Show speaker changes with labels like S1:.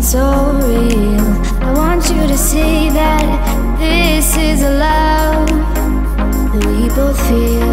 S1: so real. I want you to see that this is a love that we both feel.